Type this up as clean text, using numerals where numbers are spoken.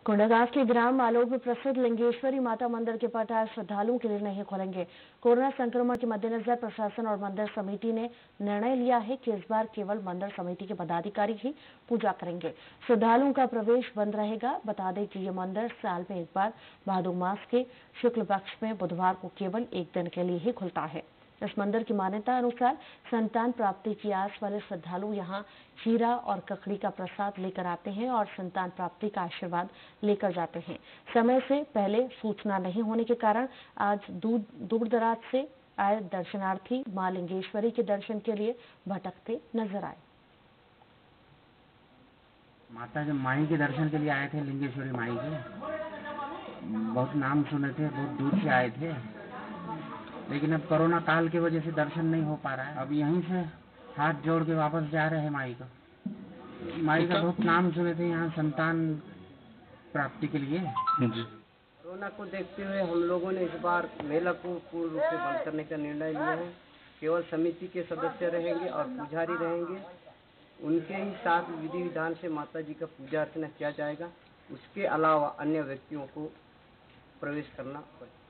कोंडागांव के ग्राम आलोक में प्रसिद्ध लिंगेश्वरी माता मंदिर के पट आज श्रद्धालुओं के लिए नहीं खोलेंगे। कोरोना संक्रमण के मद्देनजर प्रशासन और मंदिर समिति ने निर्णय लिया है कि इस बार केवल मंदिर समिति के पदाधिकारी ही पूजा करेंगे। श्रद्धालुओं का प्रवेश बंद रहेगा। बता दें कि ये मंदिर साल में एक बार भादो मास के शुक्ल पक्ष में बुधवार को केवल एक दिन के लिए ही खुलता है। इस मंदिर की मान्यता अनुसार संतान प्राप्ति की आस वाले श्रद्धालु यहाँ खीरा और ककड़ी का प्रसाद लेकर आते हैं और संतान प्राप्ति का आशीर्वाद लेकर जाते हैं। समय से पहले सूचना नहीं होने के कारण आज दूर दराज से आए दर्शनार्थी मां लिंगेश्वरी के दर्शन के लिए भटकते नजर आए। माता जब माई के दर्शन के लिए आए थे, लिंगेश्वरी माई के बहुत नाम सुने थे, बहुत दूर से आए थे, लेकिन अब कोरोना काल की वजह से दर्शन नहीं हो पा रहा है। अब यहीं से हाथ जोड़ के वापस जा रहे हैं। माई का बहुत नाम सुने थे यहाँ संतान प्राप्ति के लिए। कोरोना को देखते हुए हम लोगों ने इस बार मेला को पूर्ण रूप से बंद करने का निर्णय लिया है। केवल समिति के सदस्य रहेंगे और पुजारी रहेंगे। उनके ही साथ विधि विधान से माता जी का पूजा अर्चना किया जाएगा। उसके अलावा अन्य व्यक्तियों को प्रवेश करना पड़ेगा।